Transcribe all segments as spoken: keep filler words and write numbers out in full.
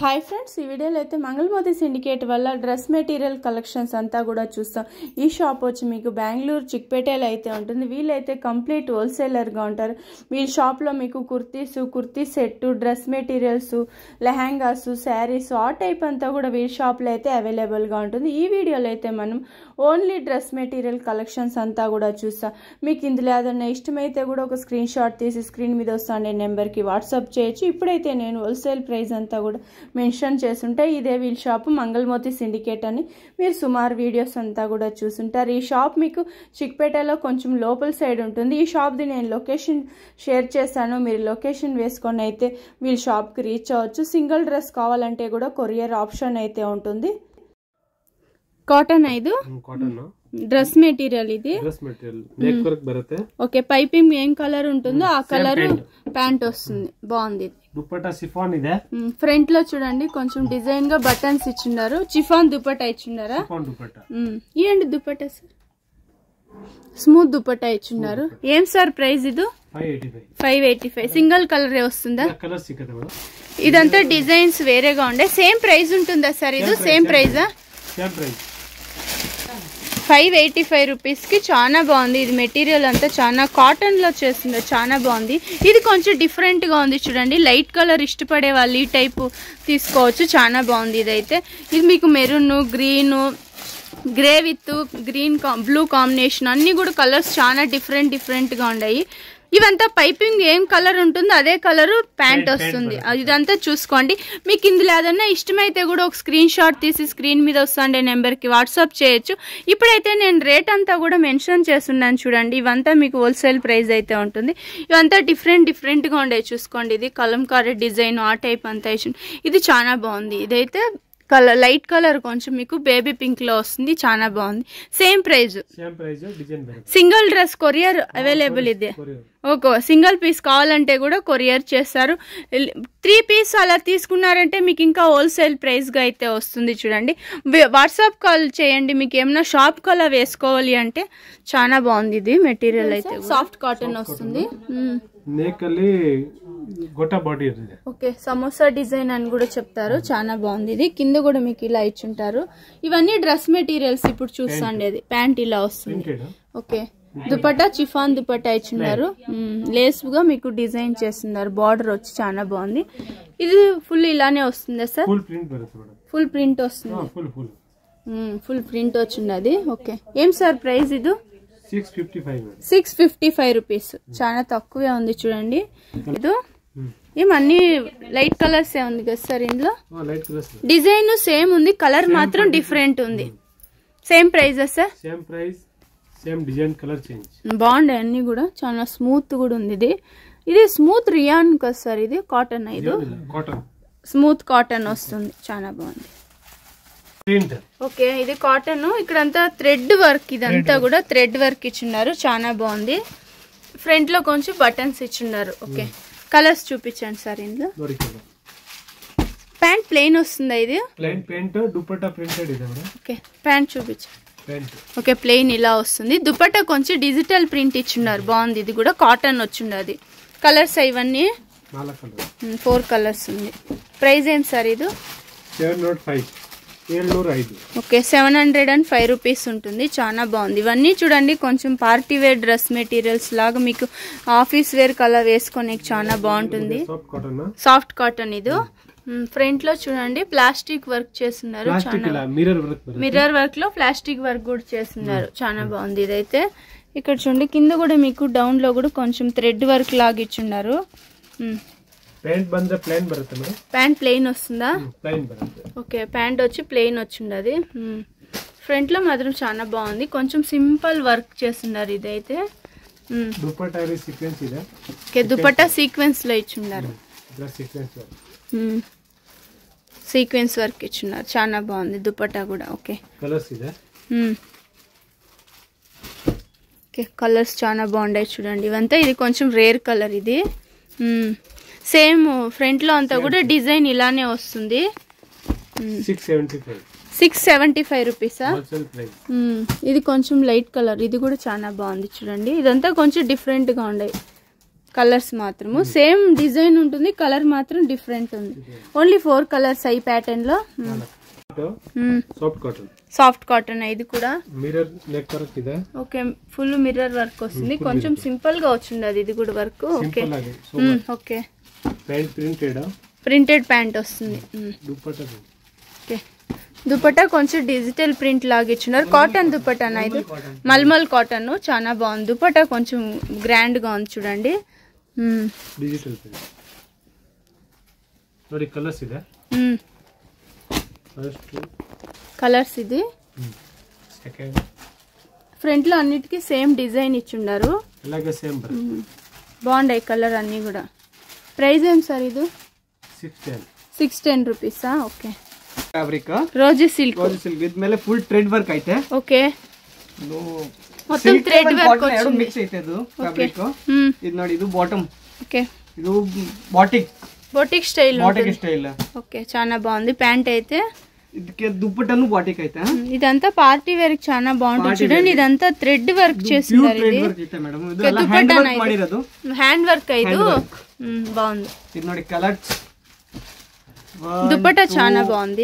Hi friends ఈ వీడియోలో అయితే మంగళ మోతి సిండికేట్ వల్ల డ్రెస్ మెటీరియల్ కలెక్షన్స్ అంతా కూడా చూస్తాం। ఈ షాప్ వచ్చి మీకు బెంగళూరు చిక్పేటలో అయితే ఉంటుంది। వీళ్ళైతే కంప్లీట్ హోల్సేలర్ గా ఉంటారు। వీళ్ళ షాప్ లో మీకు kurtis kurti set dress materials lehengas saris ఆ టైప్ అంతా కూడా వీళ్ళ షాప్ లో అయితే అవైలబుల్ గా ఉంటుంది। ఈ వీడియోలో అయితే మనం ఓన్లీ డ్రెస్ మెటీరియల్ కలెక్షన్స్ అంతా కూడా చూస్తాం। మీకు ఇందులో ఏదైనా ఇష్టమైతే కూడా ఒక స్క్రీన్ షాట్ తీసి స్క్రీన్ మీద వస్తున్న నెంబర్ కి వాట్సాప్ చేయొచ్చు। ఇప్పుడైతే నేను హోల్సేల్ ప్రైస్ అంతా కూడా మెన్షన్ చేస్తుంటే ఇదే వీల్ షాప్ మంగళ మోతి సిండికేట్ అని మీరు సుమారు వీడియోస్ అంతా కూడా చూసుంటారు। ఈ షాప్ మీకు చిక్పేటలో కొంచెం లోపల సైడ్ ఉంటుంది। ఈ షాప్ ది నేను లొకేషన్ షేర్ చేశాను, మీరు లొకేషన్ వేసుకొని అయితే వీల్ షాప్ కి రీచ్ అవ్వచ్చు। సింగిల్ డ్రెస్ కావాలంటే కూడా కొరియర్ ఆప్షన్ అయితే ఉంటుంది। కాటన్ ఐదు కాటన్ డ్రెస్ మెటీరియల్ ఇది డ్రెస్ మెటీరియల్ నెక్ వర్క్ బರುತ್ತೆ। ఓకే పైపింగ్ ఏం కలర్ ఉంటుందో ఆ కలర్ ప్యాంట్ వస్తుంది, బాగుంది। దుపట్టా షిఫాన్ ಇದೆ। ఫ్రంట్ లో చూడండి కొంచెం డిజైన్ గా బటన్స్ ఇచ్చిన్నారు, చిఫాన్ దుపట్టా ఇచ్చిన్నారా? చిఫాన్ దుపట్టా ఏంటి దుపట్టా సార్? స్మూత్ దుపట్టా ఇచ్చిన్నారు। ఏం సార్ ప్రైస్ ఇది? Five eighty five single colour వస్తుందా? కలర్ సిక్కదా మేడం? ఇదంతా డిజైన్స్ వేరేగా ఉండే సేమ్ ప్రైస్ ఉంటుందా సార్? ఇది సేమ్ ప్రైజా? Same price five eighty five rupees కి చాలా బాగుంది। ఇది మెటీరియల్ అంతా చాలా కాటన్ లో చేస్తుంది, చాలా బాగుంది। ఇది కొంచెం డిఫరెంట్ గా ఉంది చూడండి, లైట్ కలర్ ఇష్టపడే వాళ్ళు ఈ టైప్ తీసుకోవచ్చు, చాలా బాగుంది। ఇదైతే ఇది మీకు maroon green grey with green blue combination అన్ని కూడా కలర్స్ చాలా డిఫరెంట్ డిఫరెంట్ గా ఉన్నాయి। ఇవంతా పైపింగ్ ఏం కలర్ ఉంటుందో అదే కలర్ ప్యాంట్ వస్తుంది, ఇదంతా చూసుకోండి। మీకు ఇందులో ఏదన్నా ఇష్టమైతే కూడా ఒక స్క్రీన్ షాట్ తీసి స్క్రీన్ మీద వస్తుండే నెంబర్ కి వాట్సాప్ చేయొచ్చు। ఇప్పుడైతే నేను రేట్ అంతా కూడా మెన్షన్ చేస్తున్నాను చూడండి, ఇవంతా మీకు హోల్సేల్ ప్రైస్ అయితే ఉంటుంది। ఇవంతా డిఫరెంట్ డిఫరెంట్ గా ఉండే చూసుకోండి, ఇది కలంకారీ డిజైన్ ఆ టైప్ అంతా ఇది చాలా బాగుంది। ఇదైతే కలర్ లైట్ కలర్ కొంచెం మీకు బేబీ పింక్ లో వస్తుంది, చాలా బాగుంది। Same price same price design బರುತ್ತೆ। సింగిల్ డ్రెస్ కొరియర్ అవైలబుల్ ఇదే, ఓకే సింగిల్ పీస్ కావాలంటే కూడా కొరియర్ చేస్తారు। త్రీ పీస్ అలా తీసుకున్నారంటే మీకు ఇంకా హోల్సేల్ ప్రైస్ గా అయితే వస్తుంది చూడండి। వాట్సాప్ కాల్ చేయండి, మీకు ఏమైనా షాప్ కలా వేసుకోవాలి అంటే చాలా బాగుంది। ఇది మెటీరియల్ అయితే సాఫ్ట్ కాటన్ వస్తుంది, నెక్ ಅಲ್ಲಿ గోటా బాడీ ఉంది। ఓకే సమోసా డిజైన్ అని కూడా చెప్తారు, చాలా బాగుంది। ఇది కింద కూడా మీకు ఇలా ఇచ్చుంటారు। ఇవన్నీ డ్రెస్ మెటీరియల్స్ ఇప్పుడు చూస్తాండి, అది ప్యాంట్ ఇలా వస్తుంది। ఓకే దుపట్టా చిఫాన్ దుపట్టా ఇచ్చినారు, లేస్ గా మీకు డిజైన్ చేస్తున్నారు, బార్డర్ వచ్చి చాలా బాగుంది। ఇది ఫుల్ ఇలానే వస్తుందా సార్? ఫుల్ ప్రింట్ బರುತ್ತೆ, ఫుల్ ప్రింట్ వస్తుంది, ఫుల్ ఫుల్ ఫుల్ ప్రింట్ వచ్చింది। ఓకే ఏం సార్ ప్రైస్ ఇది? Six fifty five six fifty five rupees చాలా తక్కువే ఉంది చూడండి। ఇది ఏమన్నీ లైట్ కలర్స్ ఏ ఉంది కదా సార్? ఇందులో డిజైన్ సేమ్ ఉంది, కలర్ మాత్రం డిఫరెంట్ ఉంది। Same price sir? Same price same design colour change, బాగుండే అన్ని కూడా చాలా స్మూత్ కూడా ఉంది। ఇది ఇది స్మూత్ రియాన్ కదా సార్? ఇది కాటన్, ఇది కాటన్ స్మూత్ కాటన్ వస్తుంది, చాలా బాగుంది। ఓకే ఇది కాటన్, ఇక్కడంతా థ్రెడ్ వర్క్, ఇదంతా కూడా థ్రెడ్ వర్క్ ఇచ్చిన్నారు, చాలా బాగుంది। ఫ్రంట్ లో కొంచెం బటన్స్ ఇచ్చిన్నారు। ఓకే కలర్స్ చూపించండి సార్। ఇందులో ప్యాంట్ ప్లెయిన్ వస్తుందా? ఇది ప్లెయిన్ ప్యాంట్ దుపట్టా ప్రింటెడ్ ఇది మేడం। ఓకే ప్యాంట్ చూపించండి। ప్యాంట్ ఓకే ప్లెయిన్ ఇలా వస్తుంది, దుపట్టా కొంచెం డిజిటల్ ప్రింట్ ఇచ్చిన్నారు, బాగుంది। ఇది కూడా కాటన్ వచ్చింది। కలర్స్ ఇవన్నీ ఫోర్ కలర్స్ ఉంది। ప్రైస్ ఏం సార్ ఇది? Seven naught five okay seven hundred and five rupees ఉంటుంది, చాలా బాగుంది। ఇవన్నీ చూడండి కొంచెం పార్టీ వేర్ డ్రెస్ మెటీరియల్స్ లాగా మీకు ఆఫీస్ వేర్ కలర్ వేసుకొని చాలా బాగుంటుంది। సాఫ్ట్ కాటన్ ఇది ఫ్రంట్ లో చూడండి ప్లాస్టిక్ వర్క్ చేస్తున్నారు, మిర్రర్ వర్క్ లో ప్లాస్టిక్ వర్క్ కూడా చేస్తున్నారు, చాలా బాగుంది। ఇదైతే ఇక్కడ చూడండి కింద కూడా మీకు డౌన్ లో కూడా కొంచెం థ్రెడ్ వర్క్ లాగా ఇచ్చున్నారు। ప్యాంట్ బంద ప్లెయిన్ బರುತ್ತೆ మేడం, ప్యాంట్ ప్లెయిన్ వస్తుందా? ప్లెయిన్ బರುತ್ತೆ। ఓకే ప్యాంట్ వచ్చి ప్లెయిన్ వచ్చింది, ఫ్రంట్ లో మాత్రం చాలా బాగుంది, కొంచెం సింపుల్ వర్క్ చేస్తున్నారు। ఇదైతే దుపట్టా సీక్వెన్స్ ಇದೆ, ఓకే దుపట్టా సీక్వెన్స్ లో ఇచ్చున్నారు, సీక్వెన్స్ వర్క్ సీక్వెన్స్ వర్క్ ఇచ్చున్నారు, చాలా బాగుంది దుపట్టా కూడా। ఓకే కలర్స్ ಇದೆ, ఓకే కలర్స్ చాలా బాగున్నాయి చూడండి। ఇవంతా ఇది కొంచెం రేర్ కలర్, ఇది సేమ్ ఫ్రంట్ లో అంతా కూడా డిజైన్ ఇలానే వస్తుంది। సిక్స్ సెవెంటీ ఫైవ్ రూపీసా? ఇది కొంచెం లైట్ కలర్, ఇది కూడా చాలా బాగుంది చూడండి। ఇదంతా కొంచెం డిఫరెంట్ గా ఉన్నాయి, కలర్స్ మాత్రము సేమ్ డిజైన్ ఉంటుంది, కలర్ మాత్రం డిఫరెంట్ ఉంది. ఓన్లీ ఫోర్ కలర్స్ ఈ ప్యాటర్న్ లో. సాఫ్ట్ కాటన్ సాఫ్ట్ కాటన్ ఇది కూడా మిర్రర్ నెక్ వర్క్ ಇದೆ. ఓకే ఫుల్ మిర్రర్ వర్క్ వస్తుంది, కొంచెం సింపుల్ గా వచ్చింది అది. ఇది కూడా work. Okay okay pant printed printed pant వస్తుంది. దుపట్టా ఓకే దుపట్టా కొంచెం డిజిటల్ ప్రింట్ లాగా ఇచ్చినారు. కాటన్ దుపట్టా ఇది మల్మల్ కాటన్ చాలా బాగుంది. దుపట్టా కొంచెం గ్రాండ్ గా ఉంది చూడండి. డిజిటల్ ప్రింట్ ನೋಡಿ కలర్స్ ಇದೆ. ఫస్ట్ కలర్స్ ఇది. సెకండ్ ఫ్రంట్ లో అన్నిటికీ సేమ్ డిజైన్ ఇచ్చిండారు. అలాగే సేమ్ బాగుండాయి కలర్ అన్ని కూడా. ప్రైస్ ఏం సార్ ఇది? సిక్స్ టెన్ సిక్స్ టెన్ రూపీసా? Okay fabric rosy silk rosy silk with ಮೇಲೆ ಫುಲ್ ಥ್ರೆಡ್ ವರ್ಕ್ ಐತೆ. ಓಕೆ మొత్తం థ్రెడ్ వర్క్ ಎರಡು ಮಿಕ್ಸ್ ಐತೆ ಇದು ಫ್ಯಾಬ್ರಿಕ್. ಇದು ನೋಡಿ ಇದು ಬಾಟಮ್. ఓకే ಇದು batik boutique style batik style. Okay చాలా బాగుంది. ప్యాంట్ అయితే ಇದಕ್ಕೆ దుప్పట్టను బాటిక్ అయితే. ఇదంతా పార్టీ వేర్ కి చాలా బాగుంటుంది చూడండి. ఇదంతా థ్రెడ్ వర్క్ చేస్తున్నారు. ఇది థ్రెడ్ వర్క్ అయితే మేడం. ಇದು ಎಲ್ಲ హ్యాండ్ వర్క్ ಮಾಡಿರೋದು. హ్యాండ్ వర్క్ అయితే బాగుంది. ఇది ನೋಡಿ కలర్స్. దుపట్టా చాలా బాగుంది.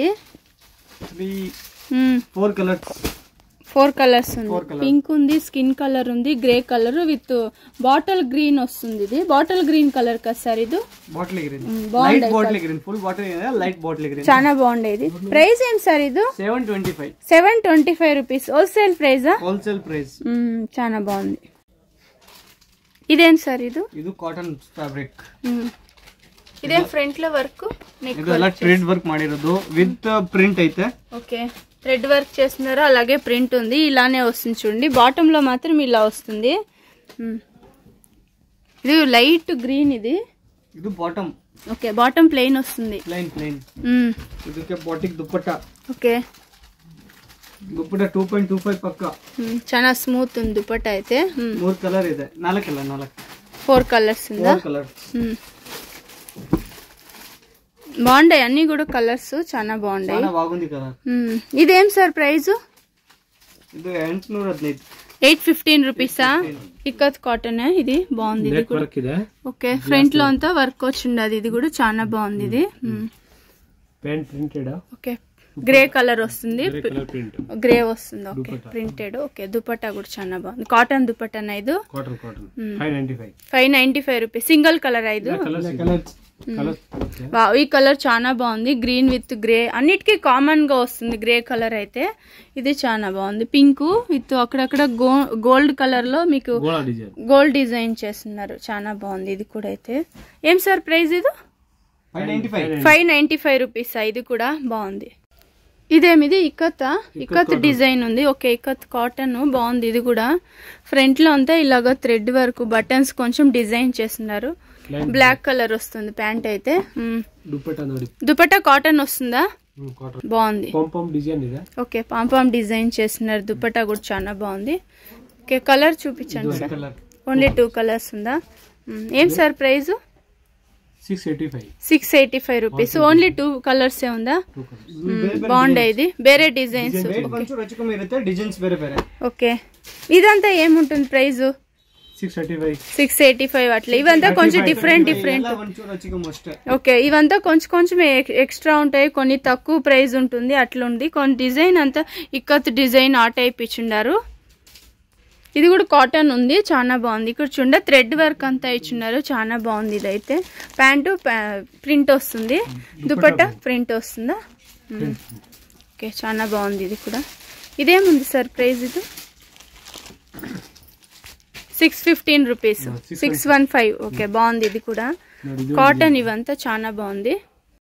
ఫోర్ కలర్స్ ఫోర్ కలర్స్ ఉంది. పింక్ ఉంది, స్కిన్ కలర్ ఉంది, grey colour with bottle green వస్తుంది. ఇది బాటిల్ గ్రీన్ కలర్ కదా సార్? ఇది bottle green light bottle green full bottle light bottle green చాలా బాగుండేది. ప్రైస్ ఏం సార్ ఇది? Seven twenty five seven twenty five rupees wholesale ప్రైజా? Wholesale price. చాలా బాగుంది. ఇదేం సార్ ఇది? ఇది కాటన్ ఫ్యాబ్రిక్. ఇదేం ఫ్రంట్ లో వర్క్ ಇದೆಲ್ಲ ಥ್ರೆಡ್ ವರ್ಕ್ ಮಾಡಿರೋದು ವಿತ್ ಪ್ರಿಂಟ್ ಐತೆ. ఓకే థ్రెడ్ వర్క్ చేస్తున్నారు, అలాగే ప్రింట్ ఉంది. ఇలానే వస్తుంది చూడండి. బాటమ్ లో మాత్రం ఇలా వస్తుంది. ఇది లైట్ గ్రీన్. ఇది ఇది బాటమ్. ఓకే బాటమ్ ప్లెయిన్ వస్తుంది. Plain plain. ಇದಕ್ಕೆ batik dupatta. Okay dupatta two point two five ಪಕ್ಕ. చాలా స్మూత్ ఉంది దుపట్టా అయితే. ಮೂರು ಕಲರ್ ಇದೆ. ನಾಲ್ಕಲ್ಲ ನಾಲ್ಕು ఫోర్ కలర్స్ ఉందా? ఫోర్ కలర్స్ బాగుంటాయి అన్ని కూడా. కలర్స్ చాలా బాగుంటాయి. చాలా బాగుంది కలర్. ఇదేం సార్ ప్రైస్? ఇది ఎంటುನೂರ ಹದಿನೈದು ఎయిట్ ఫిఫ్టీన్ రూపీసా? ఇక్కత్ కాటన్ ఇది బాగుంది. ఇది కూడా ఓకే ఫ్రంట్ లో అంతా వర్క్ వచ్చింది. ఇది కూడా చాలా బాగుంది. ఇది pant printed. Okay grey colour వస్తుంది, గ్రే వస్తుంది. Okay printed. ఓకే దుపట్టా కూడా చాలా బాగుంది. కాటన్ దుపట్టా ఇది five ninety five rupees single colour. ఐదు ఈ కలర్ చాలా బాగుంది. గ్రీన్ విత్ గ్రే అన్నిటికీ కామన్ గా వస్తుంది గ్రే కలర్ అయితే. ఇది చాలా బాగుంది. పింక్ విత్ అక్కడక్కడ గోల్డ్ కలర్ లో మీకు గోల్డ్ డిజైన్ చేస్తున్నారు. చాలా బాగుంది. ఇది కూడా అయితే ఏం సార్ ప్రైస్? ఇది ఫైవ్ నైన్టీ ఫైవ్ రూపీస్. ఇది కూడా బాగుంది. ఇదేమిది ఇక్కత్ ఇక్కత్ డిజైన్ ఉంది. ఓకే ఇక్కత్ కాటన్ బాగుంది. ఇది కూడా ఫ్రంట్ లో అంతా ఇలాగా థ్రెడ్ వర్క్ బటన్స్ కొంచెం డిజైన్ చేస్తున్నారు. బ్లాక్ కలర్ వస్తుంది ప్యాంట్ అయితే. దుపట్టా కాటన్ వస్తుందా? బాగుంది. ఓకే పాంపాం డిజైన్ చేస్తున్నారు. దుపట్టా కూడా చాలా బాగుంది. ఓకే కలర్ చూపించండి సార్. ఓన్లీ టూ కలర్స్ ఉందా? ఏం sir price? Six eighty five rupees. Only two colours ఏ ఉందా? బాగుండే. ఇది వేరే డిజైన్స్. ఓకే ఇదంతా ఏముంటుంది ప్రైస్? సిక్స్ ఎయిటీ ఫైవ్ అట్లా. ఇవంతా కొంచెం డిఫరెంట్ డిఫరెంట్. ఓకే ఇవంతా కొంచెం కొంచెం ఎక్స్ట్రా ఉంటాయి, కొన్ని తక్కువ ప్రైస్ ఉంటుంది అట్లా ఉంది. కొన్ని డిజైన్ అంతా ఇక్కత్ డిజైన్ ఆ టైప్ ఇచ్చిండారు. ఇది కూడా కాటన్ ఉంది, చాలా బాగుంది. ఇక్కడ చూడ థ్రెడ్ వర్క్ అంతా ఇచ్చిన్నారు, చాలా బాగుంది. ఇదైతే ప్యాంటు ప్రింట్ వస్తుంది, దుపట్టా ప్రింట్ వస్తుందా? ఓకే చాలా బాగుంది. ఇది కూడా ఇదేముంది సార్ ప్రైస్? ఇది six fifteen rupees six one five. Okay బాగుంది. ఇది కూడా కాటన్ ఇవంతా చాలా బాగుంది.